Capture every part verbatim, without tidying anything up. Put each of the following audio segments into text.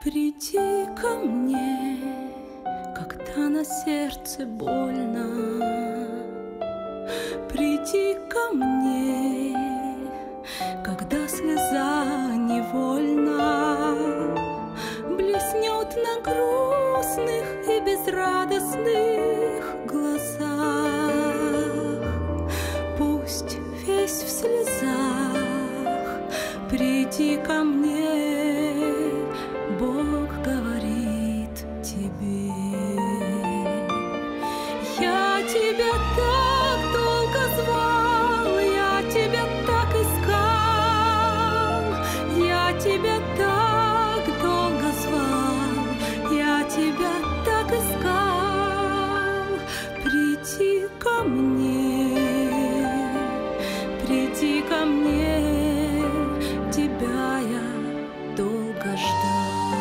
Приди ко мне, когда на сердце больно. Приди ко мне, когда слеза невольна блеснет на грустных и безрадостных глазах. Пусть весь в слезах, приди ко мне, Бог говорит тебе. Я тебя так долго звал, я тебя так искал, я тебя так долго звал, я тебя так искал. Приди ко мне, приди ко мне, тебя я долго ждал.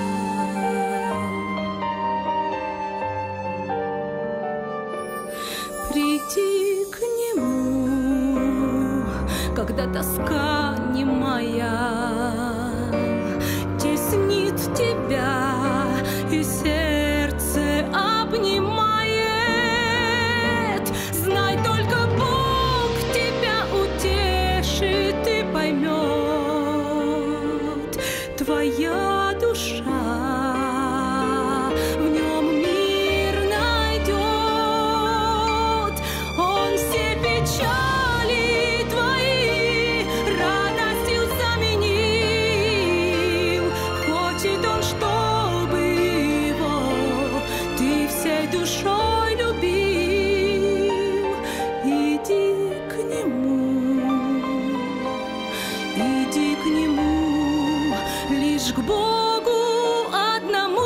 Приди к нему, когда тоска немая теснит тебя и сердце обнимает. Знай, только Бог тебя утешит и поймет. Твоя душа в нем мир найдет. Он все печали твои радостью заменил. Хочет он, чтобы его ты всей душой любил. Иди к нему, иди к нему, лишь к Богу одному.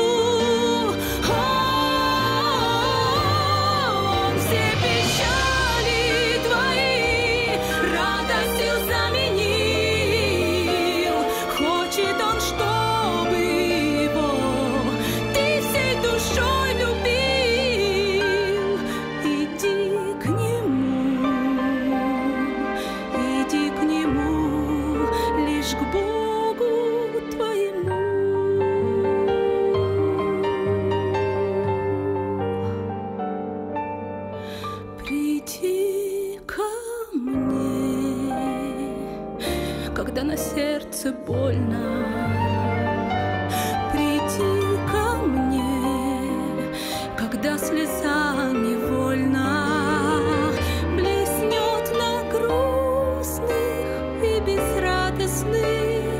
Он все печали твои радостью заменил. Хочет он, чтобы его ты всей душой любил. Иди к нему, иди к нему, лишь к Богу твоему. Приди ко мне, когда на сердце больно. Приди ко мне, когда слеза невольно блеснет на грустных и безрадостных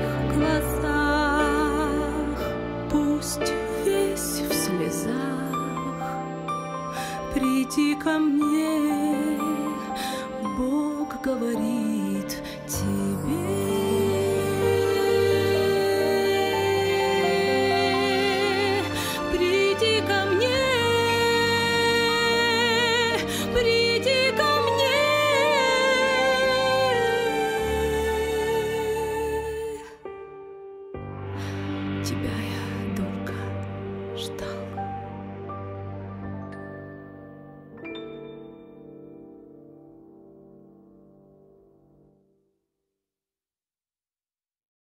глазах. Пусть весь в слезах, приди ко мне, Бог говорит тебе. Приди ко мне, приди ко мне. Тебя